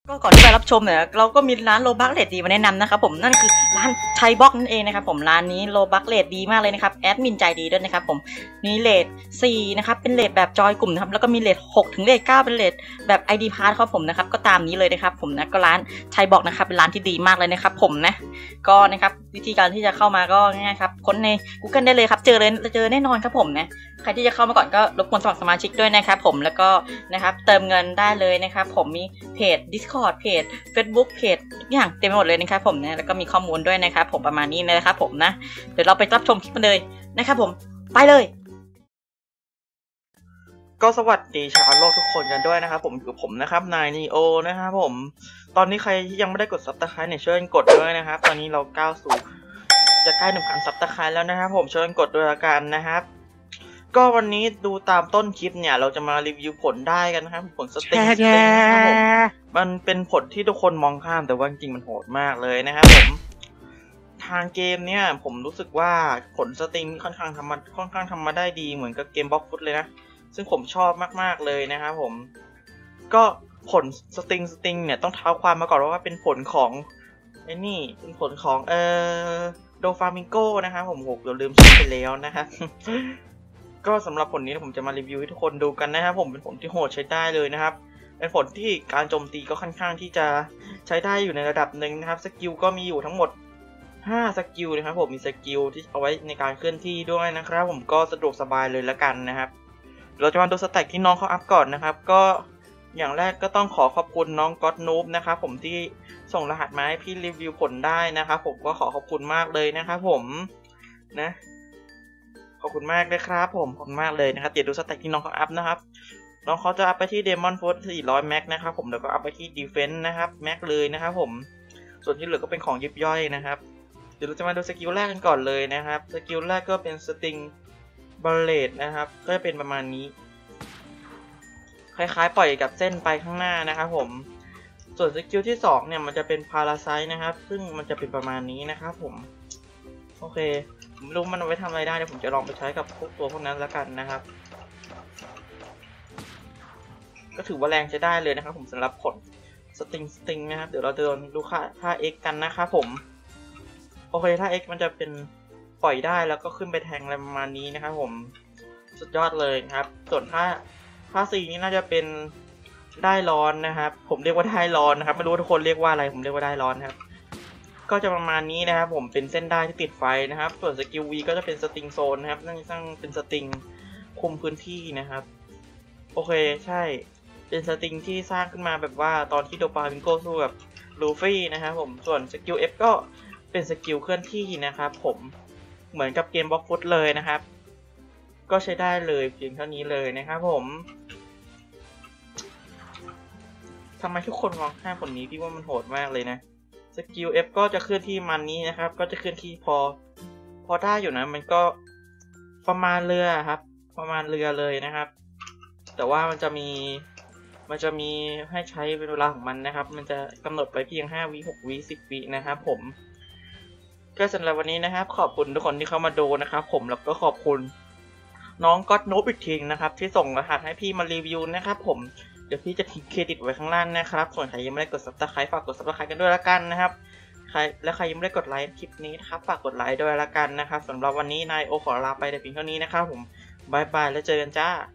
ก็ก่อนที่ไปรับชมเนี่ยเราก็มีร้านโลบักเรทดีมาแนะนำนะครับผมนั่นคือร้านไทยบล็อกนั่นเองนะครับผมร้านนี้โลบักเรทดีมากเลยนะครับแอดมินใจดีด้วยนะครับผมมีเรท4นะครับเป็นเรทแบบจอยกลุ่มนะครับแล้วก็มีเรท6ถึงเรท9เป็นเรทแบบ ID Pass ครับผมนะครับก็ตามนี้เลยนะครับผมนะก็ร้านไทยบล็อกนะครับเป็นร้านที่ดีมากเลยนะครับผมนะก็นะครับวิธีการที่จะเข้ามาก็ง่ายๆครับค้นใน Google ได้เลยครับเจอแน่นอนครับผมนะใครที่จะเข้ามาก่อนก็รบกวนสมัครสมาชิกด้วยนะครับผมแล้วก็นะครับเติมเงินได้เลยนะครับผมมีเพจ Discord เพจ Facebook เพจทุกอย่างเต็มไปหมดเลยนะครับผมนะแล้วก็มีข้อมูลด้วยนะครับผมประมาณนี้นะครับผมนะเดี๋ยวเราไปรับชมคลิปกันเลยนะครับผมไปเลยก็สวัสดีชาวโลกทุกคนกันด้วยนะครับผมคือผมนะครับนายนีโอนะครับผมตอนนี้ใครที่ยังไม่ได้กดซับสไครต์เนี่ยช่วยกดด้วยนะครับตอนนี้เราก้าวสู่จะใกล้ 1,000 ซับสไครต์แล้วนะครับผมช่วยกดด้วยละกันนะครับก็วันนี้ดูตามต้นคลิปเนี่ยเราจะมารีวิวผลได้กันนะครับผลสเต็งนะครับผมมันเป็นผลที่ทุกคนมองข้ามแต่ว่าจริงๆมันโหดมากเลยนะครับผมทางเกมเนี่ยผมรู้สึกว่าผลสเต็งค่อนข้างทำมาได้ดีเหมือนกับเกมบล็อกฟุตเลยนะซึ่งผมชอบมากๆเลยนะครับผมก็ผลสติงเนี่ยต้องเท้าความมาก่อนว่าเป็นผลของไอ้นี่เป็นผลของโดฟามิงโกนะครับผมเดี๋ยวลืมชื่อไปแล้วนะครับก็สำหรับผลนี้ผมจะมารีวิวให้ทุกคนดูกันนะครับผมเป็นผลที่โหดใช้ได้เลยนะครับเป็นผลที่การโจมตีก็ค่อนข้างที่จะใช้ได้อยู่ในระดับหนึ่งนะครับสกิลก็มีอยู่ทั้งหมด5สกิลนะครับผมมีสกิลที่เอาไว้ในการเคลื่อนที่ด้วยนะครับผมก็สะดวกสบายเลยละกันนะครับเราจะมาดูสแต็กที่น้องเขาอัพก่อนนะครับก็อย่างแรกก็ต้องขอบคุณน้องก็อดนูบนะครับผมที่ส่งรหัสมาให้พี่รีวิวผลได้นะครับผมก็ขอบคุณมากเลยนะครับผมนะขอบคุณมากเลยครับผมขอบคุณมากเลยนะครับเดี๋ยวดูสแต็กที่น้องเขาอัพนะครับน้องเขาจะอัพไปที่เดมอนโฟร์400แม็กนะครับผมแล้วก็อัพไปที่ดีเฟนส์นะครับแม็กเลยนะครับผมส่วนที่เหลือก็เป็นของยิบย่อยนะครับเดี๋ยวเราจะมาดูสกิลแรกกันก่อนเลยนะครับสกิลแรกก็เป็นสติงบอลเลตนะครับก็จะเป็นประมาณนี้คล้ายๆปล่อยกับเส้นไปข้างหน้านะครับผมส่วนสกิลที่2เนี่ยมันจะเป็นพาราไซต์นะครับซึ่งมันจะเป็นประมาณนี้นะครับผมโอเคผมไม่รู้มันเอาไว้ทำอะไรได้เดี๋ยวผมจะลองไปใช้กับพวกตัวพวกนั้นแล้วกันนะครับก็ถือว่าแรงใช้ได้เลยนะครับผมสำหรับผลสติงนะครับเดี๋ยวเราเดินดูค่า X กันนะครับผมโอเคถ้า X มันจะเป็นปล่อยได้แล้วก็ขึ้นไปแทงอะไรประมาณนี้นะครับผมสุดยอดเลยครับส่วนถ้า4นี้น่าจะเป็นได้ร้อนนะครับผมเรียกว่าได้ร้อนนะครับไม่รู้ทุกคนเรียกว่าอะไรผมเรียกว่าได้ร้อนครับก็จะประมาณนี้นะครับผมเป็นเส้นได้ที่ติดไฟนะครับส่วนสกิล V ก็จะเป็นสติงโซนนะครับนั่นสร้างเป็นสติงคุมพื้นที่นะครับโอเคใช่เป็นสติงที่สร้างขึ้นมาแบบว่าตอนที่โดฟามิงโกสู้กับลูฟี่นะครับผมส่วนสกิล F ก็เป็นสกิลเคลื่อนที่นะครับผมเหมือนกับเกมบล็อกฟุตเลยนะครับก็ใช้ได้เลยเพียงเท่านี้เลยนะครับผมทำไมทุกคนมองข้ามผลนี้พี่ว่ามันโหดมากเลยนะสกิล F ก็จะเคลื่อนที่มันนี้นะครับก็จะเคลื่อนที่พอได้อยู่นะมันก็ประมาณเรือครับประมาณเรือเลยนะครับแต่ว่ามันจะมีให้ใช้เป็นเวลาของมันนะครับมันจะกำหนดไปเพียง5วิ6วิ10วินะครับผมก็สำหรับวันนี้นะครับขอบคุณทุกคนที่เข้ามาดูนะครับผมแล้วก็ขอบคุณน้องก็อดนูบอีกทีนะครับที่ส่งรหัสให้พี่มารีวิวนะครับผมเดี๋ยวพี่จะทิ้งเครดิตไว้ข้างล่างนะครับส่วนใครยังไม่ได้กดซับสไครต์ฝากกดซับสไครต์กันด้วยละกันนะครับใครยังไม่ได้กดไลค์คลิปนี้นะครับฝากกดไลค์ด้วยละกันนะครับสำหรับวันนี้นายโอขอลาไปแต่เพียงเท่านี้นะครับผมบายบายแล้วเจอกันจ้า